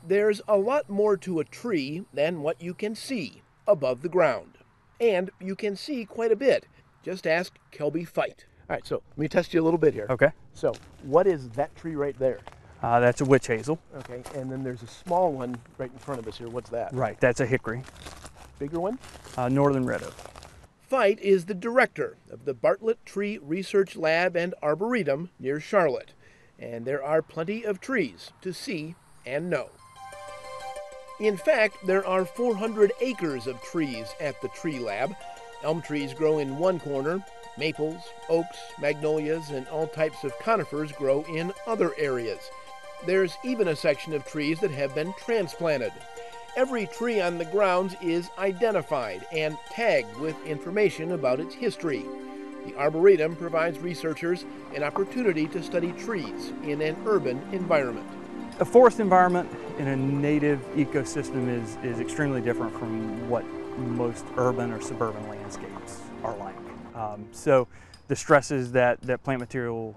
There's a lot more to a tree than what you can see above the ground. And you can see quite a bit. Just ask Kelby Fite. All right, so let me test you a little bit here. Okay. So what is that tree right there? That's a witch hazel. Okay, and then there's a small one right in front of us here. What's that? Right, that's a hickory. Bigger one? Northern red oak. Fite is the director of the Bartlett Tree Research Lab and Arboretum near Charlotte. And there are plenty of trees to see and know. In fact, there are 400 acres of trees at the Tree Lab. Elm trees grow in one corner. Maples, oaks, magnolias, and all types of conifers grow in other areas. There's even a section of trees that have been transplanted. Every tree on the grounds is identified and tagged with information about its history. The Arboretum provides researchers an opportunity to study trees in an urban environment. A forest environment in a native ecosystem is extremely different from what most urban or suburban landscapes are like. So the stresses that plant material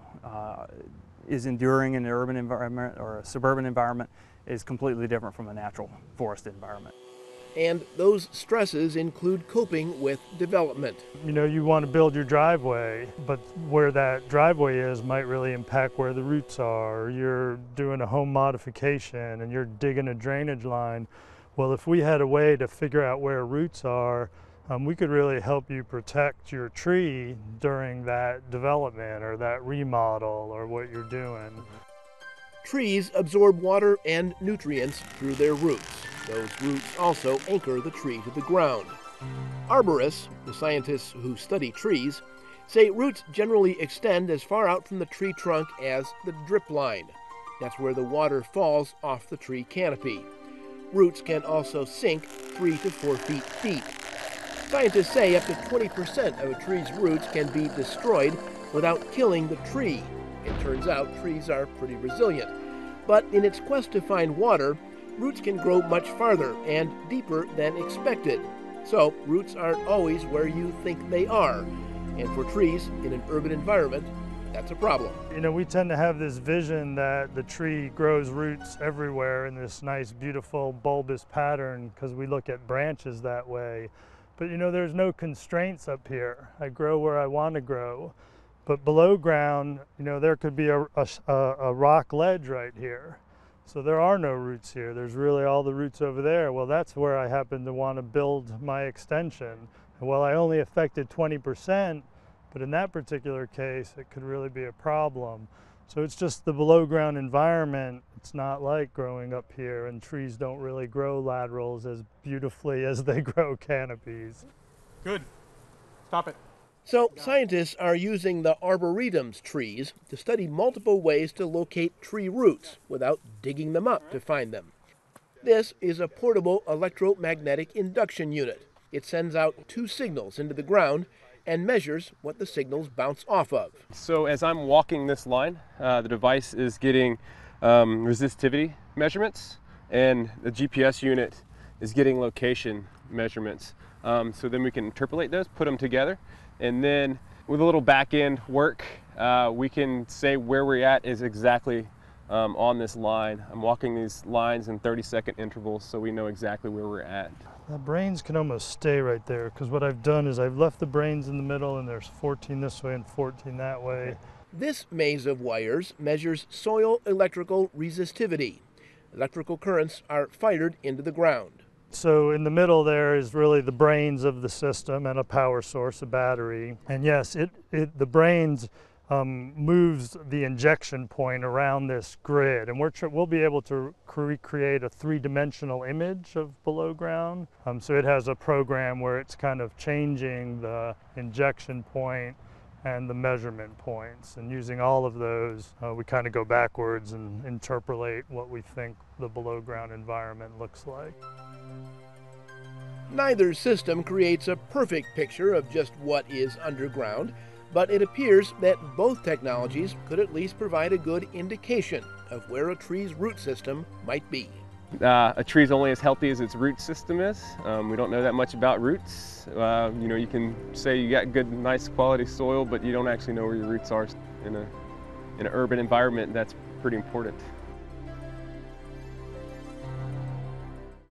is enduring in an urban environment or a suburban environment is completely different from a natural forest environment. And those stresses include coping with development. You know, you want to build your driveway, but where that driveway is might really impact where the roots are. Or you're doing a home modification and you're digging a drainage line. Well, if we had a way to figure out where roots are, we could really help you protect your tree during that development or that remodel or what you're doing. Trees absorb water and nutrients through their roots. Those roots also anchor the tree to the ground. Arborists, the scientists who study trees, say roots generally extend as far out from the tree trunk as the drip line. That's where the water falls off the tree canopy. Roots can also sink 3 to 4 feet deep. Scientists say up to 20% of a tree's roots can be destroyed without killing the tree. It turns out trees are pretty resilient. But in its quest to find water, roots can grow much farther and deeper than expected. So roots aren't always where you think they are. And for trees in an urban environment, that's a problem. You know, we tend to have this vision that the tree grows roots everywhere in this nice, beautiful, bulbous pattern because we look at branches that way. But you know, there's no constraints up here. I grow where I want to grow. But below ground, you know, there could be a rock ledge right here. So there are no roots here. There's really all the roots over there. Well, that's where I happen to want to build my extension. Well, I only affected 20%, but in that particular case, it could really be a problem. So it's just the below ground environment. It's not like growing up here, and trees don't really grow laterals as beautifully as they grow canopies. Good. Stop it. So scientists are using the Arboretum's trees to study multiple ways to locate tree roots without digging them up to find them. This is a portable electromagnetic induction unit. It sends out 2 signals into the ground and measures what the signals bounce off of. So as I'm walking this line, the device is getting resistivity measurements, and the GPS unit is getting location measurements. So then we can interpolate those, put them together, and then with a little back-end work, we can say where we're at is exactly on this line. I'm walking these lines in 30-second intervals, so we know exactly where we're at. The brains can almost stay right there because what I've done is I've left the brains in the middle and there's 14 this way and 14 that way. This maze of wires measures soil electrical resistivity. Electrical currents are fired into the ground. So in the middle there is really the brains of the system and a power source, a battery. And yes, the brains moves the injection point around this grid, and we'll be able to recreate a 3-dimensional image of below ground. So it has a program where it's kind of changing the injection point and the measurement points, and using all of those, we kind of go backwards and interpolate what we think the below ground environment looks like. Neither system creates a perfect picture of just what is underground, but it appears that both technologies could at least provide a good indication of where a tree's root system might be. A tree's only as healthy as its root system is. We don't know that much about roots. You know, you can say you got good, nice quality soil, but you don't actually know where your roots are. In an urban environment, that's pretty important.